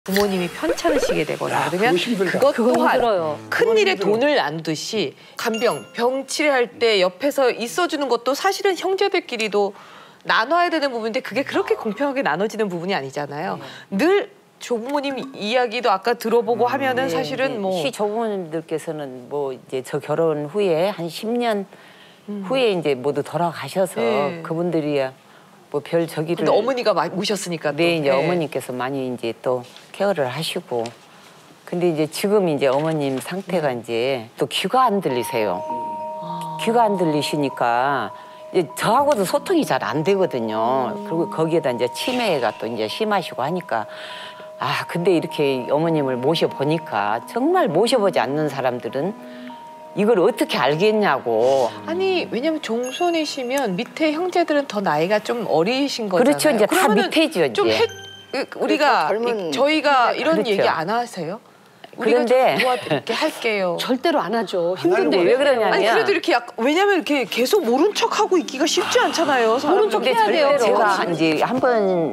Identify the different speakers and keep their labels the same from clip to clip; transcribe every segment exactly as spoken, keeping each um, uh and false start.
Speaker 1: 부모님이 편찮으시게 되거나
Speaker 2: 야,
Speaker 1: 그러면 그것 또한 큰일에 돈을 안 두시 간병, 병 치료할 때 옆에서 있어주는 것도 사실은 형제들끼리도 나눠야 되는 부분인데 그게 그렇게 공평하게 나눠지는 부분이 아니잖아요. 네. 늘 조부모님 이야기도 아까 들어보고 하면은
Speaker 3: 네,
Speaker 1: 사실은
Speaker 3: 네.
Speaker 1: 뭐
Speaker 3: 시조부모님들께서는 뭐 이제 저 결혼 후에 한 십 년 음. 후에 이제 모두 돌아가셔서 네. 그분들이야 뭐 별 저기를.
Speaker 1: 근데 어머니가 모셨으니까.
Speaker 3: 네,
Speaker 1: 또.
Speaker 3: 이제
Speaker 1: 네.
Speaker 3: 어머니께서 많이 이제 또 케어를 하시고. 근데 이제 지금 이제 어머님 상태가 이제 또 귀가 안 들리세요. 아. 귀가 안 들리시니까 이제 저하고도 소통이 잘 안 되거든요. 음. 그리고 거기에다 이제 치매가 또 이제 심하시고 하니까 아 근데 이렇게 어머님을 모셔보니까 정말 모셔보지 않는 사람들은 이걸 어떻게 알겠냐고.
Speaker 1: 아니 왜냐면 종손이시면 밑에 형제들은 더 나이가 좀 어리신 거잖아요.
Speaker 3: 그렇죠. 이제 다 밑에죠. 이제.
Speaker 1: 좀 해, 우리가 젊은... 저희가 이런
Speaker 3: 그렇죠.
Speaker 1: 얘기 안 하세요?
Speaker 3: 그런데
Speaker 1: 우리가 이렇게 할게요.
Speaker 4: 절대로 안 하죠. 힘든데
Speaker 3: 왜 그러냐면
Speaker 1: 아니 그래도 이렇게 약, 왜냐면 이렇게 계속 모른 척하고 있기가 쉽지 않잖아요.
Speaker 4: 모른 척 해야 돼요.
Speaker 3: 제가 이제 한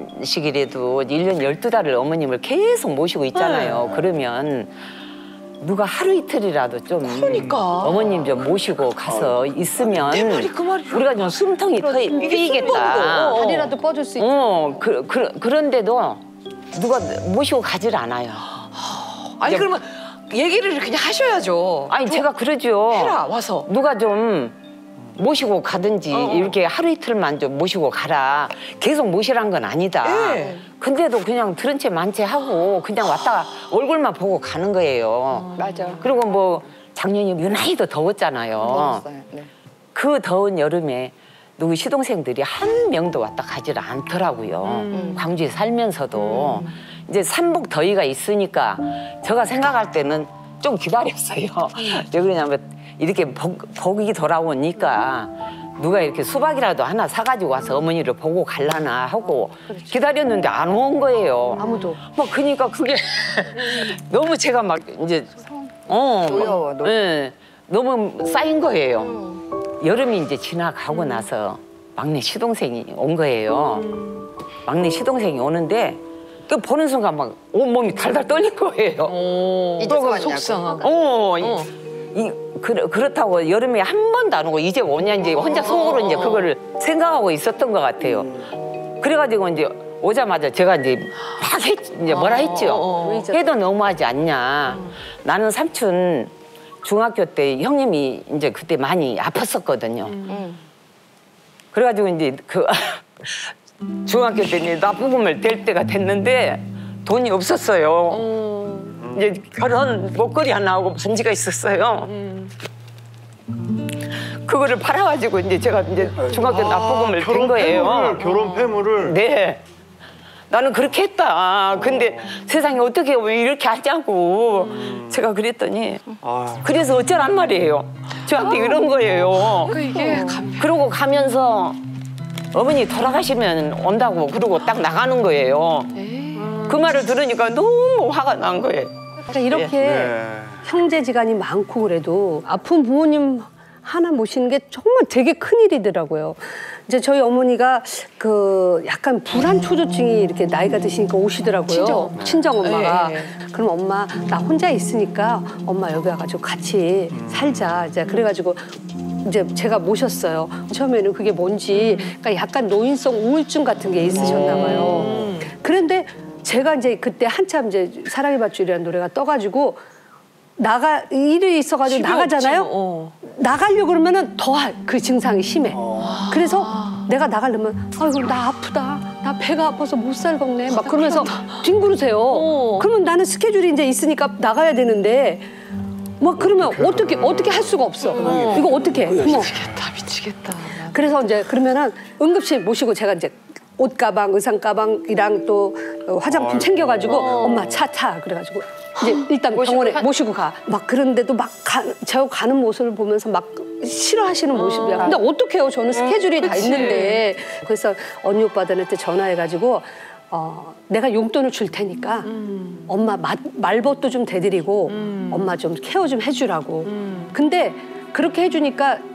Speaker 3: 번씩이라도 일 년 열두 달을 어머님을 계속 모시고 있잖아요. 네. 그러면 누가 하루 이틀이라도 좀
Speaker 1: 그러니까.
Speaker 3: 어머님 좀 모시고 가서 있으면
Speaker 1: 내 말이 그 말이야.
Speaker 3: 우리가 좀 숨통이 트이겠다.
Speaker 4: 다리라도 뻗을 수 있죠.
Speaker 3: 어, 그, 그, 그런데도 누가 모시고 가질 않아요.
Speaker 1: 아니 그러면 얘기를 그냥 하셔야죠.
Speaker 3: 아니 제가 그러죠.
Speaker 1: 해라 와서.
Speaker 3: 누가 좀 모시고 가든지 어. 이렇게 하루 이틀만 좀 모시고 가라. 계속 모시란 건 아니다. 네. 근데도 그냥 들은 채 만채 하고 그냥 왔다가 얼굴만 보고 가는 거예요.
Speaker 4: 어, 맞아.
Speaker 3: 그리고 뭐 작년이 유난히도 더웠잖아요.
Speaker 4: 더웠어요. 네.
Speaker 3: 그 더운 여름에 누구 시동생들이 한 명도 왔다 가지를 않더라고요. 음. 광주에 살면서도. 음. 이제 삼복 더위가 있으니까 제가 생각할 때는 좀 기다렸어요. 음. 왜 그러냐면 이렇게 복, 복이 돌아오니까 누가 이렇게 수박이라도 하나 사가지고 와서 어머니를 보고 갈라나 하고 그렇죠. 기다렸는데 안 온 거예요.
Speaker 4: 아무도.
Speaker 3: 막 그러니까 그게 너무 제가 막 이제 어,
Speaker 4: 노여워.
Speaker 3: 막, 네, 너무 쌓인 거예요. 음. 여름이 이제 지나가고 음. 나서 막내 시동생이 온 거예요. 음. 막내 시동생이 오는데 그 보는 순간 막 온몸이 달달 떨린 거예요.
Speaker 1: 오, 이제 속상하고.
Speaker 3: 어, 어. 이, 이, 그, 그렇다고 여름에 한 번도 안 오고 이제 오냐 이제 혼자 속으로 이제 그거를 생각하고 있었던 것 같아요. 그래가지고 이제 오자마자 제가 이제 막 했, 이제 뭐라 했죠. 해도 너무하지 않냐. 나는 삼촌 중학교 때 형님이 이제 그때 많이 아팠었거든요. 그래가지고 이제 그 중학교 때 이제 납부금을 댈 때가 됐는데 돈이 없었어요. 음. 이제 결혼 목걸이 하나 하고 반지가 있었어요. 음. 그거를 팔아가지고 이제 제가 이제 중학교 아, 납부금을 댄 거예요.
Speaker 2: 폐물을, 결혼 폐물을.
Speaker 3: 네. 나는 그렇게 했다. 근데 어. 세상에 어떻게 왜 이렇게 하자고 음. 제가 그랬더니 아. 그래서 어쩌란 말이에요. 저한테 아. 이런 거예요.
Speaker 1: 그 이게
Speaker 3: 그러고 가면서 어머니 돌아가시면 온다고 그러고 딱 나가는 거예요. 에이. 그 말을 들으니까 너무 화가 난 거예요.
Speaker 4: 그러니까 이렇게 네. 형제지간이 많고 그래도 아픈 부모님 하나 모시는 게 정말 되게 큰일이더라고요. 이제 저희 어머니가 그 약간 불안 초조증이 이렇게 나이가 드시니까 오시더라고요. 친정, 친정 엄마가. 네. 그럼 엄마 나 혼자 있으니까 엄마 여기 와가지고 같이 살자. 이제 그래가지고 이제 제가 모셨어요. 처음에는 그게 뭔지 그러니까 약간 노인성 우울증 같은 게 있으셨나 봐요. 그런데 제가 이제 그때 한참 이제 사랑의 밧줄이라는 노래가 떠가지고 나가 일이 있어가지고 나가잖아요. 어. 나가려고 그러면은 더 그 증상이 심해. 어. 그래서 내가 나가려면 아이고 나 아프다. 나 배가 아파서 못 살겠네. 막 그러면서 뒹구르세요. 어. 그러면 나는 스케줄이 이제 있으니까 나가야 되는데 막 그러면 어떻게 어떻게 할 수가 없어. 어. 이거 어떻게 해?
Speaker 1: 미치겠다, 미치겠다.
Speaker 4: 그래서 이제 그러면은 응급실 모시고 제가 이제 옷 가방, 의상 가방이랑 또 화장품 아이고. 챙겨가지고 어. 엄마 차 타 그래가지고 이제 일단 병원에 가... 모시고 가. 막 그런데도 막 가, 저 가는 모습을 보면서 막 싫어하시는 어. 모습이야. 근데 어떡해요? 저는 스케줄이 어, 다 있는데. 그래서 언니 오빠들한테 전화해가지고 어, 내가 용돈을 줄 테니까 음. 엄마 마, 말벗도 좀 대드리고 음. 엄마 좀 케어 좀 해주라고. 음. 근데 그렇게 해주니까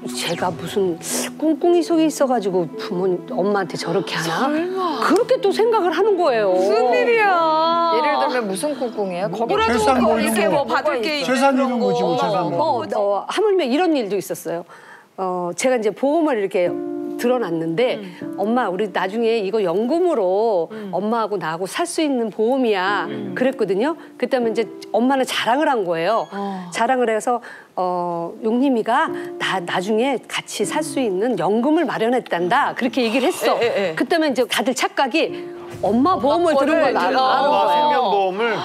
Speaker 4: 제가 무슨 꿍꿍이 속에 있어가지고 부모님 엄마한테 저렇게 하나? 설마. 그렇게 또 생각을 하는 거예요.
Speaker 1: 무슨 일이야.
Speaker 2: 예를 들면 무슨 꿍꿍이에요?
Speaker 1: 거기라도
Speaker 5: 재산
Speaker 1: 뭐
Speaker 5: 뭐
Speaker 1: 이렇게
Speaker 5: 이런
Speaker 1: 뭐
Speaker 5: 거.
Speaker 1: 받을 게
Speaker 5: 재산
Speaker 1: 이런
Speaker 5: 이런 거지, 뭐, 재산
Speaker 4: 어,
Speaker 5: 뭐.
Speaker 4: 어, 하물며 이런 일도 있었어요. 어, 제가 이제 보험을 이렇게 들어놨는데 음. 엄마 우리 나중에 이거 연금으로 음. 엄마하고 나하고 살 수 있는 보험이야 음. 그랬거든요. 그때면 이제 엄마는 자랑을 한 거예요. 어. 자랑을 해서 어, 용림이가 나 나중에 같이 살 수 있는 연금을 마련했단다 그렇게 얘기를 했어. 에, 에, 에. 그때면 이제 다들 착각이 엄마, 엄마 보험을 들은 걸 아는 거예요.
Speaker 6: 생명보험을.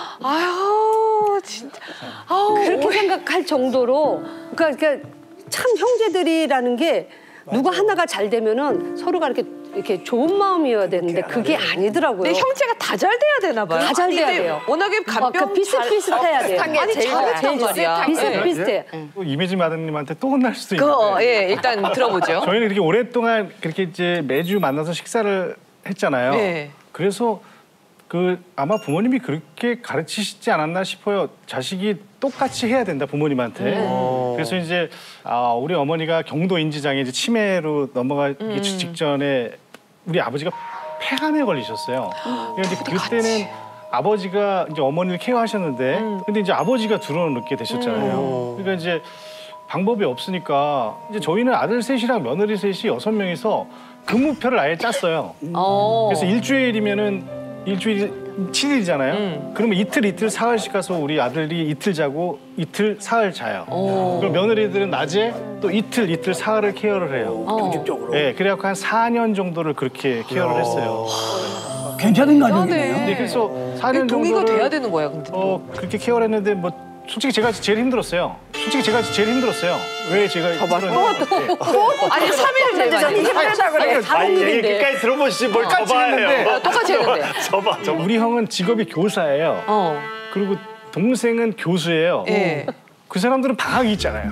Speaker 1: 아유 진짜. 아우.
Speaker 4: 그렇게 생각할 정도로 그러니까, 그러니까 참 형제들이라는 게 누가 하나가 잘 되면은 서로가 이렇게 이렇게 좋은 마음이어야 되는데 그게 아니더라고요.
Speaker 1: 근데 형제가 다 잘 돼야 되나 봐요.
Speaker 4: 다 잘 돼야 돼요.
Speaker 1: 워낙에 간병
Speaker 4: 어, 비슷비슷해야 돼요.
Speaker 1: 아니
Speaker 2: 제일
Speaker 1: 잘했단 말이야.
Speaker 4: 비슷비슷해.
Speaker 5: 또 이미지 마담님한테 또 혼날 수도 있는데.
Speaker 1: 그거 예 일단 들어보죠.
Speaker 5: 저희는 이렇게 오랫동안 그렇게 이제 매주 만나서 식사를 했잖아요.
Speaker 1: 네.
Speaker 5: 그래서 그 아마 부모님이 그렇게 가르치시지 않았나 싶어요. 자식이 똑같이 해야 된다 부모님한테.
Speaker 1: 음.
Speaker 5: 그래서 이제 아, 우리 어머니가 경도 인지장애 이제 치매로 넘어가기
Speaker 1: 음.
Speaker 5: 직전에 우리 아버지가 폐암에 걸리셨어요. 그런데 그때는 아버지가 이제 어머니를 케어하셨는데,
Speaker 1: 음.
Speaker 5: 근데 이제 아버지가 들어눕게 되셨잖아요. 그러니까 이제 방법이 없으니까 이제 저희는 아들 셋이랑 며느리 셋이 여섯 명이서 근무표를 아예 짰어요.
Speaker 1: 어.
Speaker 5: 그래서 일주일이면은 일주일 칠 일이잖아요.
Speaker 1: 음.
Speaker 5: 그러면 이틀 이틀 사흘씩 가서 우리 아들이 이틀 자고 이틀 사흘 자요.
Speaker 1: 오.
Speaker 5: 그럼 며느리들은 낮에 또 이틀 이틀 사흘을 케어를 해요.
Speaker 6: 경직적으로.
Speaker 5: 네, 그래갖고 한 사 년 정도를 그렇게 케어를 했어요.
Speaker 6: 괜찮은 가족이네요.
Speaker 5: 네, 그래서 사 년
Speaker 1: 동의가
Speaker 5: 정도를
Speaker 1: 돼야 되는 거야, 근데.
Speaker 5: 어, 그렇게 케어를 했는데 뭐 솔직히 제가 제일 힘들었어요. 솔직히 제가 제일 힘들었어요. 왜 제가 힘들었냐면
Speaker 1: 아니 삼 일을 제일 많이
Speaker 2: 힘들다 그래.
Speaker 6: 아니 얘기 끝까지 들어보시지 뭘
Speaker 5: 똑같이
Speaker 6: 저봐요.
Speaker 5: 했는데.
Speaker 1: 똑같이 했는데.
Speaker 6: 저봐 저봐.
Speaker 5: 우리 형은 직업이 교사예요.
Speaker 1: 어.
Speaker 5: 그리고 동생은 교수예요.
Speaker 1: 예.
Speaker 5: 그 사람들은 방학이 있잖아요.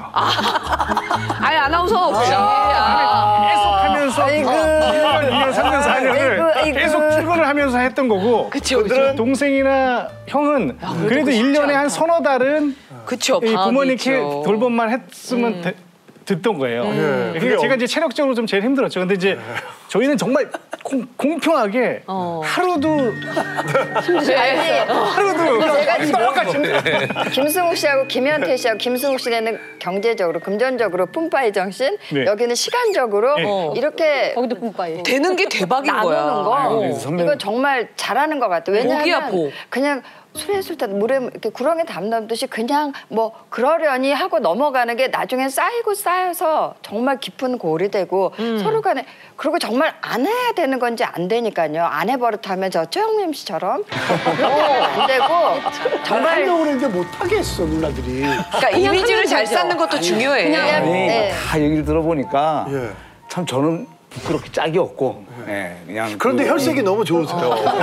Speaker 1: 아니 아나운서 없이. 아.
Speaker 5: 계속 하면서 일 년, 이 년, 삼 년, 사 년을 계속 출근을 하면서 했던 거고.
Speaker 1: 그쵸, 그쵸.
Speaker 5: 동생이나 형은 그래도 일 년에 한 서너 달은
Speaker 1: 그쵸.
Speaker 5: 이
Speaker 1: 방학이
Speaker 5: 부모님
Speaker 1: 있죠.
Speaker 5: 케 돌봄만 했으면 되, 듣던 거예요.
Speaker 6: 음.
Speaker 5: 그러니까 제가 이제 체력적으로 좀 제일 힘들었죠. 근데 이제 저희는 정말 공, 공평하게
Speaker 1: 어.
Speaker 5: 하루도
Speaker 2: 아니,
Speaker 5: 하루도
Speaker 2: 제가 지금
Speaker 5: 똑같이 힘들어요.
Speaker 2: 김승욱 씨하고 김현태 씨하고 김승욱 씨는 경제적으로 금전적으로 뿜빠이 정신,
Speaker 5: 네.
Speaker 2: 여기는 시간적으로
Speaker 5: 네.
Speaker 2: 이렇게
Speaker 4: 거기도 뿜빠이.
Speaker 1: 되는 게 대박인 거야.
Speaker 2: 나누는 거.
Speaker 5: 아유, 선배님.
Speaker 2: 이건 정말 잘하는 것 같아요.
Speaker 1: 복이야,
Speaker 2: 왜냐하면
Speaker 1: 복.
Speaker 2: 그냥 술에 술때 물에 이렇게 구렁에 담 담듯이 그냥 뭐 그러려니 하고 넘어가는 게 나중에 쌓이고 쌓여서 정말 깊은 골이 되고
Speaker 1: 음.
Speaker 2: 서로 간에 그리고 정말 안 해야 되는 건지 안 되니까요. 안 해버릇하면 저 최영림 씨처럼 그렇게 하면 안 되고 정말
Speaker 6: 하려고 그랬는데 못 하겠어 누나들이.
Speaker 1: 그러니까 이미지를 잘 쌓는 것도 중요해.
Speaker 2: 그냥
Speaker 7: 아니
Speaker 2: 네.
Speaker 7: 다 얘기를 들어보니까
Speaker 6: 예.
Speaker 7: 참 저는 부끄럽게 짝이 없고 예, 그냥
Speaker 6: 그런데
Speaker 7: 그-
Speaker 6: 혈색이 너무 좋으세요.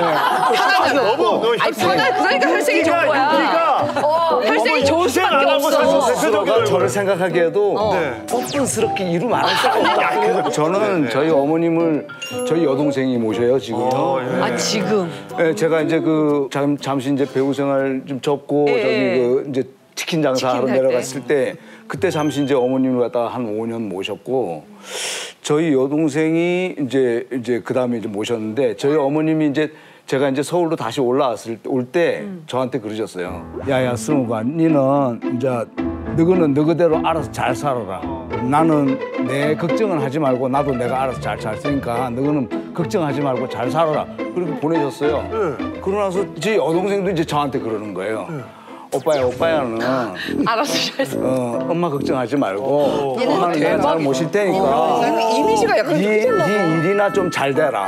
Speaker 1: 편하다고.
Speaker 6: 너무 너무
Speaker 1: 아니 편하 그러니까 혈색이 좋은 거야.
Speaker 6: 여기가
Speaker 1: 어, 혈색이 좋을 수밖에 없어.
Speaker 7: 스스로가 저를 생각하기에도
Speaker 6: 네.
Speaker 7: 뻔뻔스럽게 이루 말할 수가 없고 저는 저희 어머님을 저희 여동생이 모셔요 지금요.
Speaker 6: 어, 예.
Speaker 1: 아 지금.
Speaker 7: 예, 제가 이제 그 잠, 잠시 이제 배우 생활 좀 접고
Speaker 1: 예.
Speaker 7: 저기 그 이제 치킨 장사하러
Speaker 1: 치킨 할
Speaker 7: 내려갔을 때 그때 잠시 이제 어머님을 갖다가 한 오 년 모셨고 저희 여동생이 이제 이제 그 다음에 이제 모셨는데 저희 어머님이 이제 제가 이제 서울로 다시 올라왔을 때 올 때 저한테 그러셨어요. 야야 승우가 니는 이제 너는 너그대로 알아서 잘 살아라. 나는 내 걱정은 하지 말고 나도 내가 알아서 잘 살 테니까 너는 걱정하지 말고 잘 살아라. 그렇게 보내셨어요.
Speaker 6: 네.
Speaker 7: 그러고 나서 제 여동생도 이제 저한테 그러는 거예요. 오빠야 오빠야는
Speaker 1: 알았어 잘.
Speaker 7: 어, 엄마 걱정하지 말고 엄마는 내가 잘 모실 테니까
Speaker 1: 이미지가 약간
Speaker 7: 네, 네 일이나 좀 잘 되라.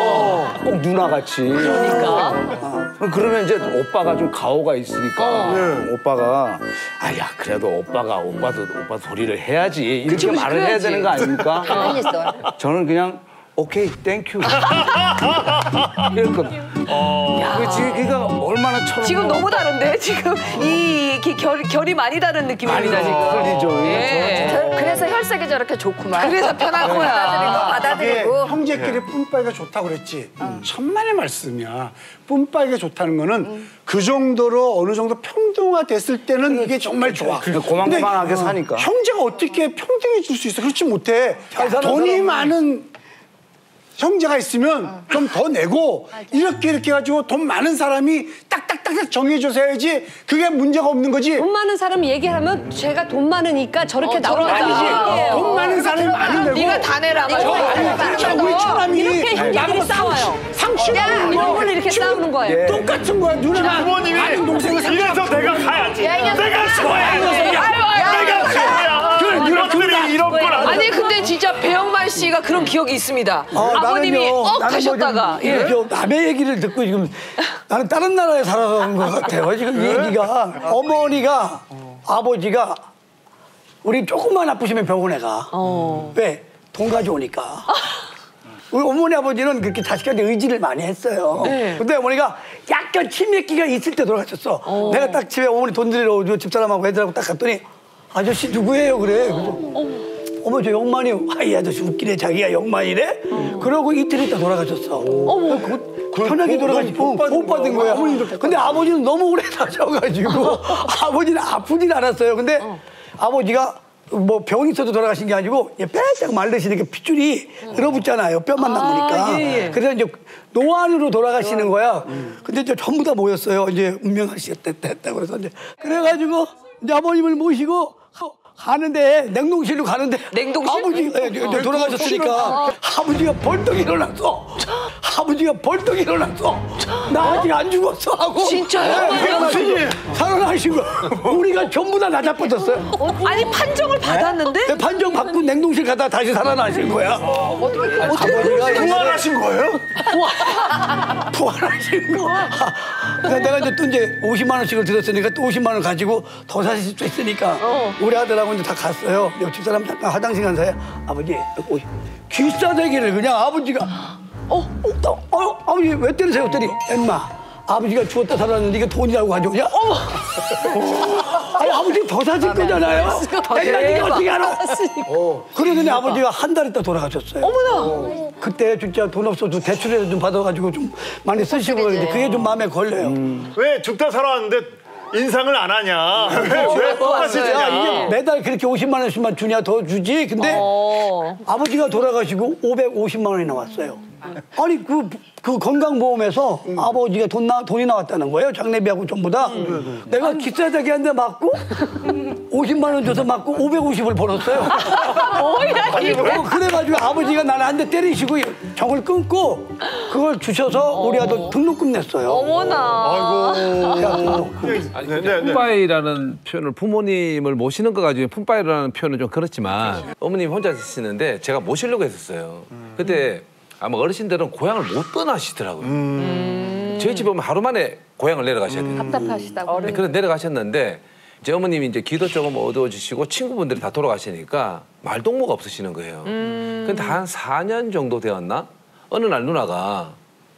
Speaker 7: 꼭 누나같이.
Speaker 1: 그러니까.
Speaker 7: 어, 그러면 이제 오빠가 좀 가오가 있으니까
Speaker 6: 네.
Speaker 7: 오빠가 아야 그래도 오빠가 오빠도 오빠 도리를 해야지 이렇게
Speaker 1: 그치, 그치,
Speaker 7: 말을 해야
Speaker 1: 그래야지.
Speaker 7: 되는 거 아닙니까?
Speaker 2: 가만히 있어.
Speaker 7: 저는 그냥 오케이 땡큐 이랬거든. 그 지금 그러니까 얼마나 처럼
Speaker 1: 지금 너무 다른데 지금 이, 이 결, 결이 많이 다른 느낌입니다 지금.
Speaker 7: 틀리죠.
Speaker 1: 예.
Speaker 2: 저- 그래서 혈색이 저렇게 좋구만.
Speaker 1: 그래서 편한 거야.
Speaker 2: 받아들이고 받아들이고.
Speaker 6: 이게 형제끼리 뿜빠이가 좋다고 그랬지. 천만의 말씀이야. 뿜빠이가 좋다는 거는 그 정도로 어느 정도 평등화됐을 때는 이게 정말 좋아.
Speaker 7: 고만고만하게
Speaker 6: 근데
Speaker 7: 사니까.
Speaker 6: 형제가 어떻게 평등해질 수 있어? 그렇지 못해.
Speaker 7: 잘 사는
Speaker 6: 돈이
Speaker 7: 사람은
Speaker 6: 많은 형제가 있으면 좀 더 내고 이렇게 이렇게 해가지고 돈 많은 사람이 딱딱딱딱 정해줘서 해야지 그게 문제가 없는 거지.
Speaker 4: 돈 많은 사람이 얘기하면 제가 돈 많으니까 저렇게
Speaker 1: 어,
Speaker 4: 나오는
Speaker 1: 저러다.
Speaker 6: 아니지.
Speaker 4: 거예요.
Speaker 6: 돈 많은 사람이 많이 내고.
Speaker 1: 네가 다 내라.
Speaker 6: 저 아니, 저 우리 처남이
Speaker 4: 이렇게 형제끼리 싸워요.
Speaker 6: 상식하는
Speaker 4: 이런 걸로 이렇게 싸우는 거예요.
Speaker 6: 똑같은 거야. 누나가
Speaker 8: 부모님이
Speaker 6: 아는 동생을
Speaker 8: 이래서 내가 가야지.
Speaker 2: 야, 이 녀석.
Speaker 8: 내가 죽어야지. 내가 죽어야.
Speaker 6: 그래, 누나
Speaker 8: 너희들이 이런 걸 안.
Speaker 1: 아니 근데 진짜 배영만 씨가 그런 기억이 있습니다.
Speaker 9: 어,
Speaker 1: 아버님이
Speaker 9: 나는요,
Speaker 1: 억
Speaker 9: 나는 뭐
Speaker 1: 하셨다가.
Speaker 9: 좀
Speaker 1: 예.
Speaker 9: 이렇게 남의 얘기를 듣고 지금 나는 다른 나라에 살아가는 것 같아요. 지금 이 얘기가 어머니가 아버지가 우리 조금만 아프시면 병원에 가.
Speaker 1: 어.
Speaker 9: 왜? 돈 가져오니까. 우리 어머니 아버지는 그렇게 자식한테 의지를 많이 했어요.
Speaker 1: 네.
Speaker 9: 근데 어머니가 약간 치매기가 있을 때 돌아가셨어.
Speaker 1: 어.
Speaker 9: 내가 딱 집에 어머니 돈 드리러 오죠. 집사람하고 애들하고 딱 갔더니 아저씨 누구예요? 그래. 그래서 어머 저 영만이요. 아, 이 아저씨 웃기네. 자기가 영만이래. 그러고 이틀 있다 돌아가셨어. 어머. 편하게 돌아가시 고 복 받은 거야. 근데 아버지는 너무 오래 사셔가지고 아버지는 아프진 않았어요. 근데 아버지가 뭐 병 있어도 돌아가신 게 아니고 빼짝 말르시니까 핏줄이 늘어붙잖아요. 뼈만 남으니까.
Speaker 1: 아, 예, 예.
Speaker 9: 그래서 이제 노안으로 돌아가시는 거야. 근데 이제 전부 다 모였어요. 이제 운명하시겠다 됐다고 그래서 이제 그래가지고 이제 아버님을 모시고 가는데 냉동실로 가는데
Speaker 1: 냉동실?
Speaker 9: 아버지가 예, 이제 돌아가셨으니까 아버지가 벌떡 일어났어. 아버지가 벌떡 일어났어. 나 아직 안 죽었어 하고.
Speaker 1: 진짜요?
Speaker 9: 예, 살아나신 거야. 우리가 전부 다 나자빠졌어요.
Speaker 1: 아니 판정을 받았는데?
Speaker 9: 네, 판정 받고 냉동실 가다 다시 살아나신 거야. 어떻게 아버지가
Speaker 6: 부활하신 거예요?
Speaker 9: 부활하신 거. 그래서 내가 이제 또 이제 오십만 원씩을 들었으니까 또 오십만 원 가지고 더 사실 수 있으니까 우리 아들하고 이제 다 갔어요. 옆집 사람 잠깐 화장실 간 사이에 아버지 오십 귀싸대기를 그냥 아버지가 어, 어, 어, 아버지 왜 때리세요? 그랬더니 엄마 아버지가 죽었다 살았는데 이게 돈이라고 가져오냐? 어머! 아니 아버지 더 사실 거잖아요. 내가 네가 어떻게 알아? 그러더니 아버지가 한 달 있다 돌아가셨어요. 어머나! 그때 진짜 돈 없어도 대출이라도 좀 받아가지고 좀 많이 쓰시고 그랬는데 그게 좀 마음에 걸려요.
Speaker 8: 왜 죽다 살아왔는데 인상을 안 하냐? 왜 똑같이
Speaker 9: 야,
Speaker 8: 되냐?
Speaker 9: 이게 매달 그렇게 오십만 원씩만 주냐 더 주지. 근데
Speaker 1: 어.
Speaker 9: 아버지가 돌아가시고 오백오십만 원이 나왔어요. 아니 그, 그 건강보험에서 아버지가 돈 나, 돈이 나왔다는 거예요. 장례비하고 전부 다. 내가 기싸자기한테 맞고 오십만 원 줘서 맞고 오백오십을 벌었어요.
Speaker 1: 뭐야 이거?
Speaker 9: 어, 그래가지고 아버지가 나를 한 대 때리시고 정을 끊고 그걸 주셔서 우리 아들 등록금 냈어요.
Speaker 1: 어머나.
Speaker 8: 아이고.
Speaker 10: 아니,
Speaker 8: 네, 네, 네.
Speaker 10: 품바이라는 표현을 부모님을 모시는 거 가지고 품바이라는 표현은 좀 그렇지만 어머님이 혼자 계시는데 제가 모시려고 했었어요. 그때 아마 어르신들은 고향을 못 떠나시더라고요.
Speaker 1: 음.
Speaker 10: 저희 집에 오면 하루 만에 고향을 내려가셔야 돼요.
Speaker 2: 답답하시다고.
Speaker 10: 네, 그래서 내려가셨는데 이제 어머님이 이제 기도 조금 어두워지시고 친구분들이 다 돌아가시니까 말동무가 없으시는 거예요.
Speaker 1: 음.
Speaker 10: 근데 한 사 년 정도 되었나? 어느 날 누나가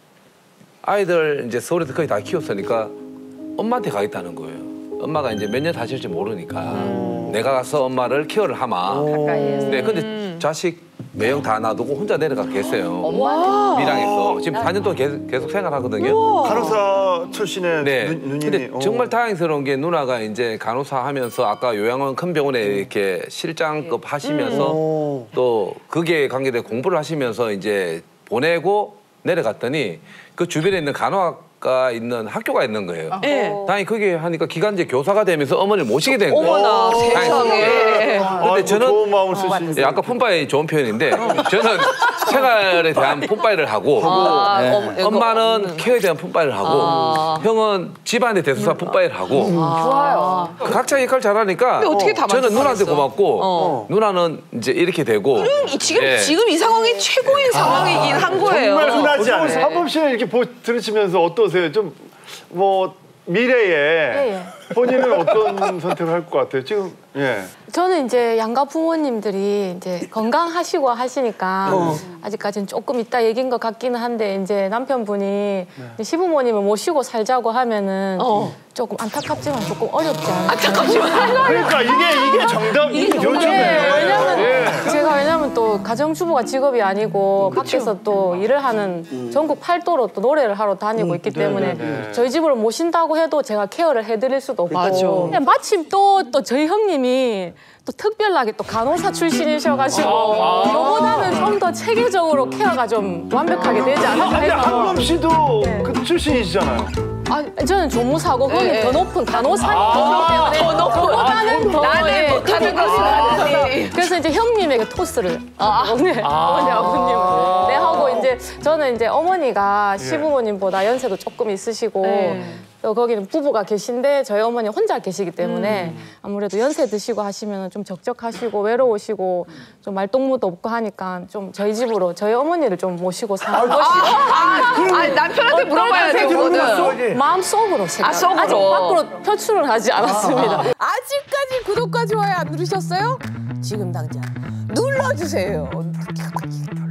Speaker 10: 아이들 이제 서울에서 거의 다 키웠으니까 엄마한테 가겠다는 거예요. 엄마가 이제 몇 년 사실지 모르니까
Speaker 1: 음.
Speaker 10: 내가 가서 엄마를 케어를 하마.
Speaker 2: 가까이에서.
Speaker 10: 네, 근데 자식 매형 다 놔두고 혼자 내려가 계세요.
Speaker 2: 엄마한테.
Speaker 10: 밀양에서 지금 사 년 동안 계속, 계속 생활하거든요.
Speaker 8: 간호사 출신의
Speaker 10: 네.
Speaker 8: 누, 누님이.
Speaker 10: 근데
Speaker 8: 어.
Speaker 10: 정말 다행스러운 게 누나가 이제 간호사 하면서 아까 요양원 큰 병원에 이렇게 실장급 하시면서 또 거기에 관계된 공부를 하시면서 이제 보내고 내려갔더니 그 주변에 있는 간호학과 있는 학교가 있는 거예요.
Speaker 1: 네.
Speaker 10: 다행히 거기 하니까 기간제 교사가 되면서 어머니를 모시게 된 거예요.
Speaker 1: 어머나 세상에.
Speaker 10: 근데
Speaker 8: 아이고,
Speaker 10: 저는
Speaker 8: 좋은 마음을 쓰시는.
Speaker 10: 예, 아까 폰바이 좋은 표현인데 저는 생활에 대한 폰바이를 하고
Speaker 1: 아,
Speaker 10: 네.
Speaker 1: 어, 이거,
Speaker 10: 엄마는 케어에 대한 폰바이를 하고
Speaker 1: 아.
Speaker 10: 형은 집안에 대해서 폰바이를 하고
Speaker 2: 좋아요.
Speaker 10: 각자 역할 잘하니까
Speaker 1: 근데 어떻게 다
Speaker 10: 저는 누나한테
Speaker 1: 만족하겠어?
Speaker 10: 고맙고
Speaker 1: 어.
Speaker 10: 누나는 이제 이렇게 되고
Speaker 1: 이- 지금
Speaker 10: 예.
Speaker 1: 지금 이 상황이 최고인 상황이긴 한 거예요.
Speaker 8: 정말 흔하지
Speaker 1: 네.
Speaker 8: 않아요. 사법 시간 이렇게 보, 들으시면서 어떠세요? 좀 뭐 미래에
Speaker 11: 예, 예.
Speaker 8: 본인은 어떤 선택을 할 것 같아요? 지금 예.
Speaker 11: 저는 이제 양가 부모님들이 이제 건강하시고 하시니까 어. 아직까지는 조금 이따 얘기인 것 같기는 한데 이제 남편분이 네. 시부모님을 모시고 살자고 하면은 어. 조금 안타깝지만 조금 어렵지 않아요?
Speaker 1: 안타깝지만
Speaker 8: 그러니까 이게 이게 정답 이게 요즘에
Speaker 11: 네, 왜냐면 예. 제가 왜냐면 또 가정주부가 직업이 아니고 그쵸. 밖에서 또 일을 하는 음. 전국 팔도로 또 노래를 하러 다니고 음. 있기 때문에 네, 네, 네. 저희 집으로 모신다고 해도 제가 케어를 해드릴 수도 없고 맞아. 마침 또 또 저희 형님이 또 특별하게 또 간호사 출신이셔가지고 아, 아 저보다는 좀 더 체계적으로 케어가 좀 완벽하게 되지 않을까 해서.
Speaker 8: 한범 씨도 네. 그 출신이시잖아요.
Speaker 11: 아, 저는 조무사고 형님
Speaker 1: 네.
Speaker 11: 더 높은 간호사이기
Speaker 1: 아,
Speaker 11: 때문에
Speaker 1: 더 높은
Speaker 11: 저보다는 더
Speaker 1: 나는
Speaker 11: 예,
Speaker 1: 못하는 것이 다르지.
Speaker 11: 그래서 이제 형님에게 토스를 아, 네, 아 어머니 아버님은 네 하고 이제 저는 이제 어머니가 시부모님보다 연세도 조금 있으시고 네. 또 거기는 부부가 계신데 저희 어머니 혼자 계시기 때문에 음. 아무래도 연세 드시고 하시면 좀 적적하시고 외로우시고 좀 말동무도 없고 하니까 좀 저희 집으로 저희 어머니를 좀 모시고 사는 것이
Speaker 1: 아, 아, 아, 남편한테 물어봐야 돼, 그거는.
Speaker 11: 마음속으로 생각.
Speaker 1: 아, 속으로.
Speaker 11: 아직 밖으로 표출은 하지 않았습니다.
Speaker 1: 아. 아직까지 구독과 좋아요 안 누르셨어요? 지금 당장 눌러주세요.